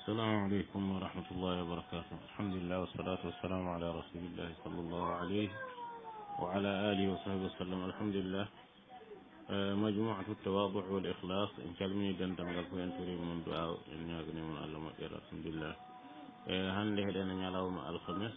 السلام عليكم ورحمة الله وبركاته. الحمد لله والصلاة والسلام على رسول الله صلى الله عليه وعلى آله وصحبه وسلم. الحمد لله. مجموعة التواضع والإخلاص إن كلمني دندم لكم أن تريد من دعاء إن يغني من الله مكير. الحمد لله. هنده هدنا يعلم الخميس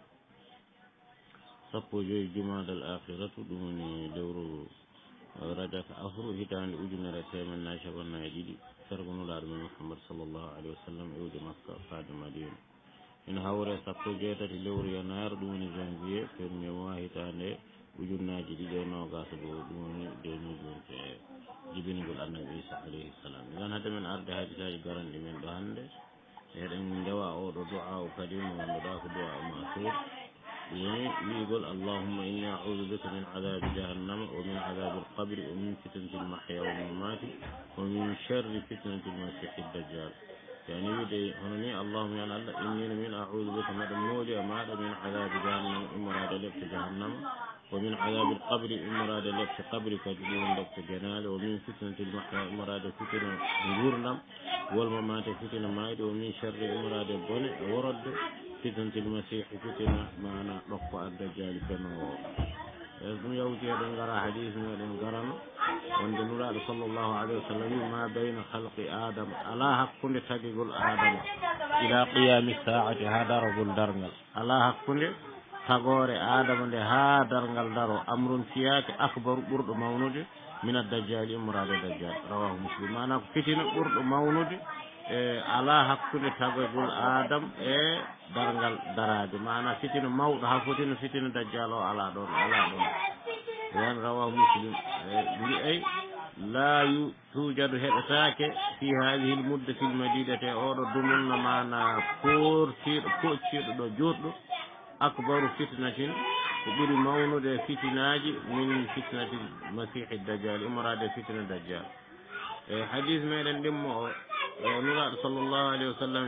صفو جوي جماد الآخرة دوني دور رجع أخر هتان أجن رتيمن ناشبنا يجدي سرغن الأرض من محمد صلى الله عليه وسلم أود مكة قادم مدينة إن هوري صفو جيتة دور ينار دوني جنزية فرمي واهتان أجن ناجدي دونو غاسبو دوني دوني جنزية جبين قل أن عيسى عليه السلام. إذن هذا من أرض هذه قرن من دهند من دواء أو دعاء كريم ومن دعاء مأثور يقول اللهم إني أعوذ بك من عذاب جهنم ومن عذاب القبر ومن فتنة المحيا والممات ومن شر فتنة المسيح الدجال. يعني يدي هنني اللهم يعني الله إني من أعوذ بك من مولي من عذاب جهنم إمراد لبت جهنم ومن عذاب القبر إمراد لبت قبرك جنون لبت جنال ومن فتنة المحيا إمراد فتنة نورنا والممات فتنة مايد ومن شر إمراد بن ورد فتنة المسيح فتنة معنا رفع الدجال كنو يزم يوجي دنجرا حديث من قرن وند نور صلى الله عليه وسلم ما بين خلق آدم الله حق تجيل آدم إلى قيام الساعة هذا رجل درنل الله حق تغور آدم لها درنل دارو أمر سياك أكبر برد مولود من الدجال مراد الدجال. رواه مسلم. أنا فتنة برد مولود ala hakkude tagogol adam dargal darade mana fitino mawɗo ha fotino fitino dajjal o ala ɗon yan rawahu muslim mbi ay la tujadu heɗotake fi hadihi l muddati l madidate oɗo dumunno mana kortiɗo kocciɗo ɗo joɗɗo akbaru fitnatin ko ɓuri mawnude fitinaji min fitnati masihi dajjal imorade fitina dajjal. hadis meɗen ɗimmo o نور صلى الله عليه وسلم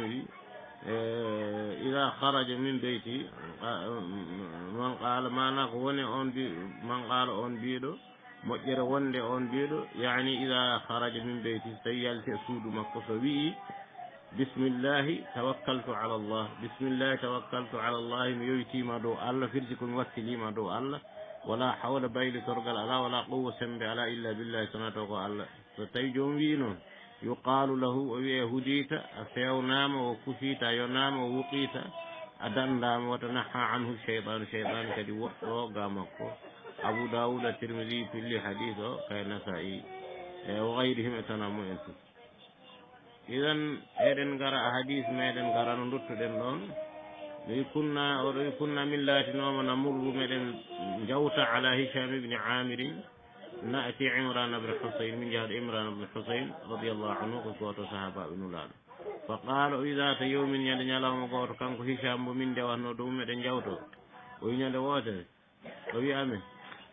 إذا خرج من بيتي من قال ما نغوني من قال أون بيدو مجر وندي أون بيدو يعني إذا خرج من بيتي سيال تسود مقصوي بسم الله توكلت على الله بسم الله توكلت على الله يوتي ما دو الله فرزكم وكلي ما دو الله ولا حول بيل ترجل الله ولا قوة سنب على إلا بالله سنة الله فتيجون بينون يقال له هديت أفيونام وكفيت ينام ووقيت أدندام وتنحى عنه الشيطان كدي وقامكو. أبو داود الترمذي في اللي حديثه كالنسائي وغيرهم اتناموا انتو. إذن إذن قرأ حديث ما إذن قرأ ندرت دنون ليكنا من لاتنا ونمر من جوت على هشام بن عامر نأتي عمران بن حسين من جهة عمران بن حسين رضي الله عنه قوة صحابة بن الله فقالوا إذا يوم يدنيا لهم قوة كانكو هشام من جوه ندوم من جوته وين يدواته وفي أمه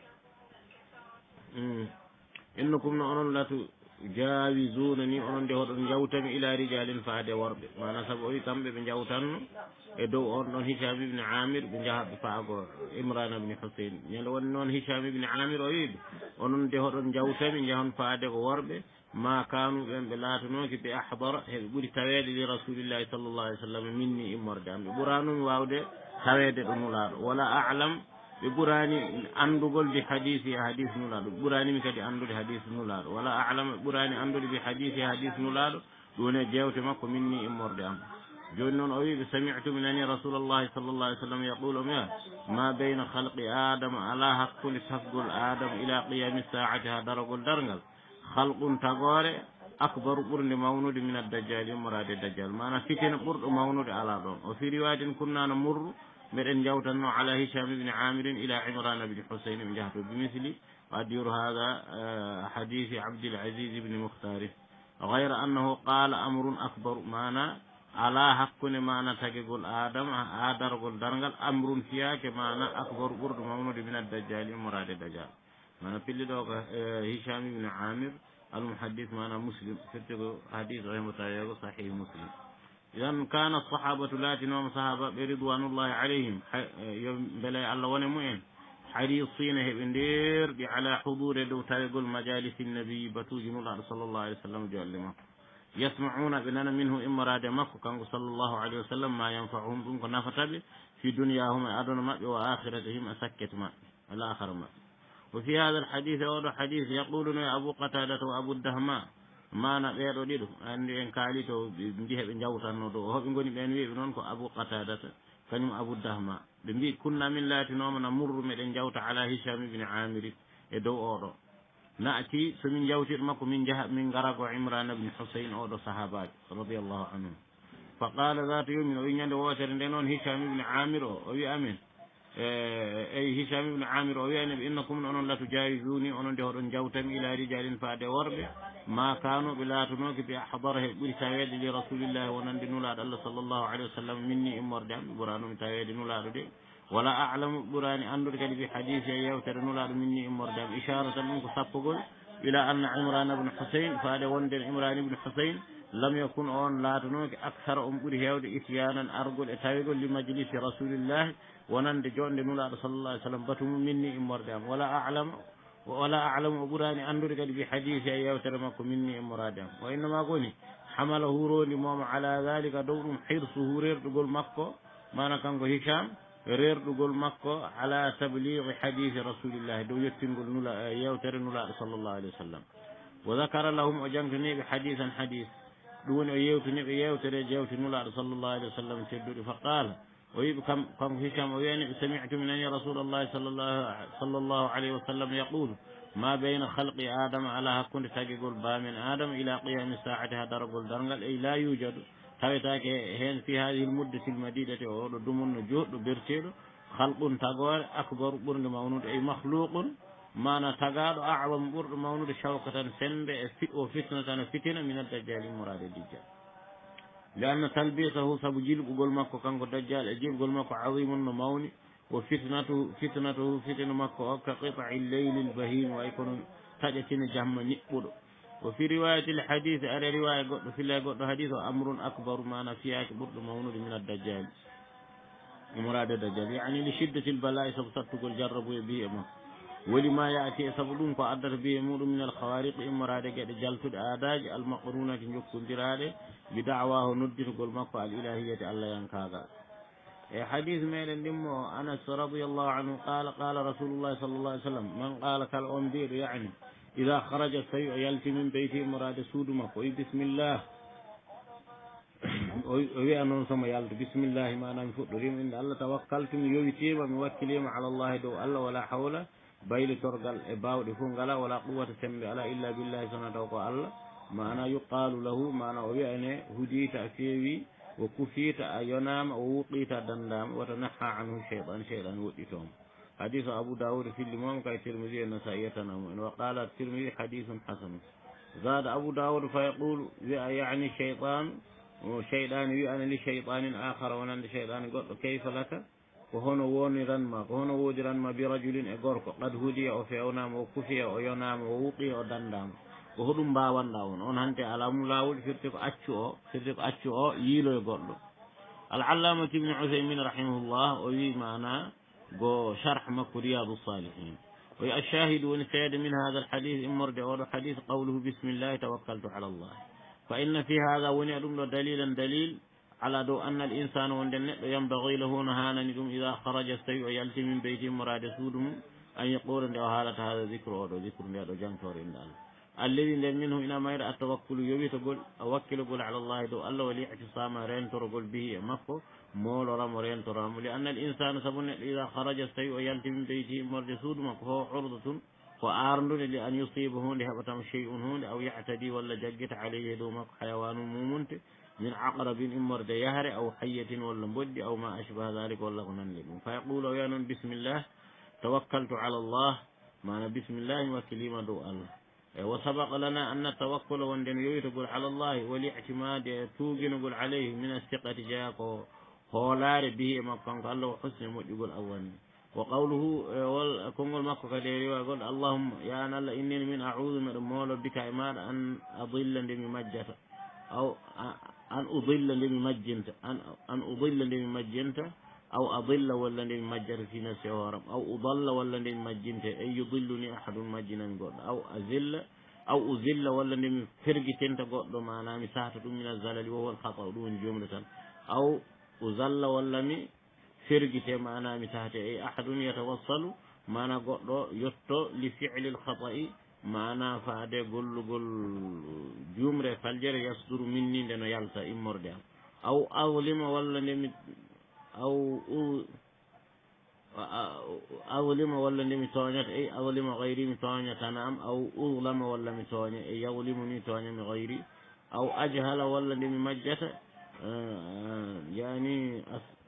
إنكم نؤمنون لا تجاوزونني أن جهود جوتا إلى رجال فهد ورد ما نسبوا تم بن جوتان إدو أن هشام بن عامر بن جهاد فاقو عمران بن حسين يلو أن هشام بن عامر أيد أن جهود جوتا من جهاد فهد ورد ما كانوا بلاتنوك بأحضر يقول تويد لرسول الله صلى الله عليه وسلم مني إمر جام برانو واود تويد المولار ولا أعلم ببراني أندقل بحديث نولار براني مكدي أندل حديث نولار ولا أعلم براني أندل بحديث نولار دون جاوت مكو مني إمور دام جنون أويب سمعت من أن رسول الله صلى الله عليه وسلم يقول ما بين خلق آدم على حق تفقل آدم إلى قيام الساعة هذا رجل درنجل خلق تغاري أكبر قرن مولود من الدجال مراد الدجال ما أنا فتن قرن مولود على دون وفي رواية كنا نمر من جوتنا على هشام بن عامر إلى عمران بن حسين بن جهر بمثل قدير هذا حديث عبد العزيز بن مختار غير أنه قال أمر أكبر معنا على حق معنا تقول آدم آدر قل درنقل أمر فيها كمعنا أكبر قرد مولود من الدجال مراد الدجال معنا في اللي هشام بن عامر المحدث معنا مسلم فتقول حديث غير متعيق صحيح مسلم. إذا كان الصحابة لا تنوم صحابة برضوان الله عليهم بلا الله ونموين حريصين هبندير على حضور دو تاريخ مجالس النبي بتوجن الله صلى الله عليه وسلم جعلما يسمعون بننا منه إمراد مكة كان صلى الله عليه وسلم ما ينفعهم دونك نفتب في دنياهم أدنى ما وآخرتهم أسكت ما الآخر ما. وفي هذا الحديث أو حديث يقولون أبو قتادة وأبو الدهماء ما نبيرو ديدو عندي إن كاليتو بنديه بنجاوتا نودو هو بنقول بينوي بنونكو أبو قتادة كنيم أبو الدهماء بنبي كنا من لا تنوم نمر من جاوتا على هشام بن عامر يدو أورو نأتي سمين جاوتي مكو من جهة من غرق عمران بن حسين أورو صحابات رضي الله عنهم فقال ذات يوم وين يندو واتر دينون هشام بن عامر وي أمين أي هشام بن عامر ويعني إنكم أن لا تجاوزوني أن دهرون جوتا إلى رجال فاد ورب ما كانوا بلا تنوك بأحضره برساويد لرسول الله ونند نولاد الله صلى الله عليه وسلم مني إمور دام برانو متاويد نولاد دي ولا أعلم براني أندر كان في حديث يوتر نولاد مني إمور دام إشارة منك صفقل إلى أن عمران بن حسين فاد وند عمران بن حسين لم يكن أن لا تنوك أكثر أمبره يود إتيانا أرجل إتاويد لمجلس رسول الله ونند جون نولاد صلى الله عليه وسلم بتم مني إمردام ولا أعلم أبراني أندر قد بحديث يوتر مكو مني إمردام وإنما قولي حمله روني موم على ذلك دور حرصه رير تقول مكو ما نكنكو هشام رير تقول مكو على تبليغ حديث رسول الله دو يتنقل يوتر نولاد صلى الله عليه وسلم وذكر لهم أجنكني بحديثا حديث دون يوتر نولاد صلى الله عليه وسلم تدور فقال ويب كم هشام ويعني سمعت من أن رسول الله صلى الله عليه وسلم يقول ما بين خلق آدم على كنت تقول با من آدم إلى قيام الساعة هذا رجل درنقل أي لا يوجد تايتاك هين في هذه المدة المديدة أو دمون جهد برتيل خلق تقول أكبر برن مولود أي مخلوق ما نتقال أعظم برن مولود شوكة سند وفتنة من الدجال مراد الدجال لأن تلبيسه سبجيل قول ماكو كانكو دجال أجيب قول ماكو عظيم موني وفتنته فتن ماكو كقطع الليل البهيم ويكون تجتين جهم نقبض وفي رواية الحديث على رواية في الله قد حديث أمر أكبر ما نفيها كبر مولود من الدجال مراد الدجال يعني لشدة البلاء سبصت تقول جربوا به ولما يأتي سبلون فأدر به أمور من الخوارق مراد جلت الآداج المقرونة يكون دراده بدعواه ندر قل مقع الإلهية الله ينكاغا حديث ميل دمو أنس رضي الله عنه قال رسول الله صلى الله عليه وسلم من قال كالأنذير يعني إذا خرج السيء يلتي من بيته مراد سود مقوي بسم الله وي أنه سما يلت بسم الله ما ننفق ريم إن الله توكلتم يويتيب وموكلين على الله دو الله ولا حول bayli torgal e bawɗe fof ngala wala quwwata sembe ala illa billahi sona taw ko Allah mana yuqalu lahu mana o wiyane hudita a feewi o kufita a yonama o wuqita dandama wata naha anhu cheytan woɗɗitoma hadith Abu Dawud filli moom kay Tirmidhi e Nasa'i tanamo en wa qala Tirmidhi hadithun hasan zada Abu Dawud fa yaqulu yani shaytan wi ana li shaytanin akhar wonande shaytan goɗɗo kayfa laka ko hono woniranma ko hono wodiranma bi rajulin e gorko qad hudiya o fewnama o kufiya o yonama o wuqi o dandama ko hoɗum mbawanɗa on hante alamu lawol firti ko accu o yiilo e goɗɗo al-allamah ibn Uthaymin rahimahullah o wi mana go sharh makko riyadus salihin o wi ash-shahid woni seede min hadha al-hadith immorde oɗo hadith qawluhu bismillah tawakkaltu ala Allah fa inna fi hadha woni ɗum ɗo dalil على دو أن الإنسان وندن ينبغي له نهانا إذا خرج السيء يلتي من بيته مراد سودهم أن يقول أن هذا ذكر أو ذكر أو جنكور إن الله الذي منه إلى ما يرى التوكل يبي تقول أوكل قول على الله دو الله ولي اعتصام رين ترقل به مكو مول رام رين ترام لأن الإنسان سبن إذا خرج السيء يلتي من بيته مراد سودهم فهو عرضة وأرند لأن يصيبه لهبة شيء هون أو يعتدي ولا جقت عليه دومك حيوان مومنت من عقرب إمر يهر أو حية ولا بود أو ما أشبه ذلك ولا غنن فيقول يا بسم الله توكلت على الله ما بسم الله وكلمة دو الله وسبق لنا أن التوكل وندن يقول على الله والاعتماد توجن نقول عليه من الثقة جاء هولار به ما كان قال له حسن يقول أول وقوله كونغول مكة كديري ويقول اللهم يا أنا إني من أعوذ من المولى بك إمار أن أضل لممجة أو أن أضل لممجنت أن أضل لممجنت أو أضل ولا لممجر في نفسي ورم أو أضل ولا لممجنت أي يضلني أحد مجنا قول أو أذل aw uzilla walla nde mi fergitenta goɗɗo mana mi sahata ɗum min azalali wo won khata ɗum woni jumle tan aw uzalla walla mi fergite mana mi sahate e ahadun yatawassalu mana goɗɗo yetto li fi'li l khata'i mana faade gollugol jumre faljere yasduru minni nde no yalta immorde am aw awlima walla ndemi awlima walla ndemi tooñata ey awlima gayri mi tooñatana am aw ulama walla mi tooña e yawlimuni tooñami gayri aw ajhala walla ndemi majjata yani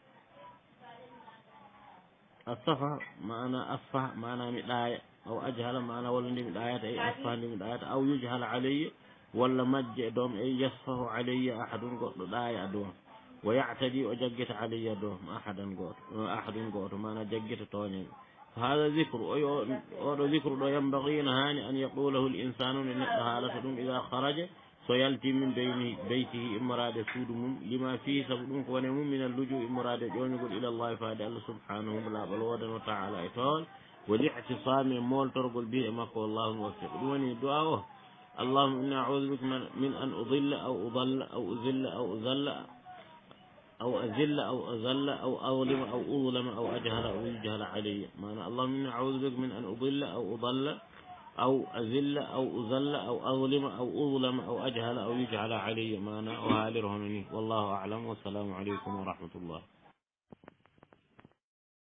الصفا معنى أصفح معنى مداية أو أجهل معنى ولا نمي داية أي أصفح نمي داية أو يجهل علي ولا مج دوم أي يصفه علي أحد قط داية دوم ويعتدي وججت علي دوم أحد قط معنى ججت طوني هذا ذكر أو ذكر دو ينبغي نهاني أن يقوله الإنسان إن حالة إذا خرج سيلتي من بيته إمراد سودهم لما فيه سبب ونمو من اللجوء إمراد يقول إلى الله فهذا الله سبحانه وتعالى إطول والاعتصام مول ترقل به مقوى الله موفق دوني دعاءه اللهم إنا أعوذ بك من أن أضل أو أضل أو أذل أو أذل أو أذل أو أذل أو أظلم أو أظلم أو أجهل أو يجهل علي معنى اللهم إنا أعوذ بك من أن أضل أو أضل أو أذل أو أذل أو أظلم أو أظلم أو أجهل أو يجهل علي معنى وهالرهنني والله أعلم والسلام عليكم ورحمة الله.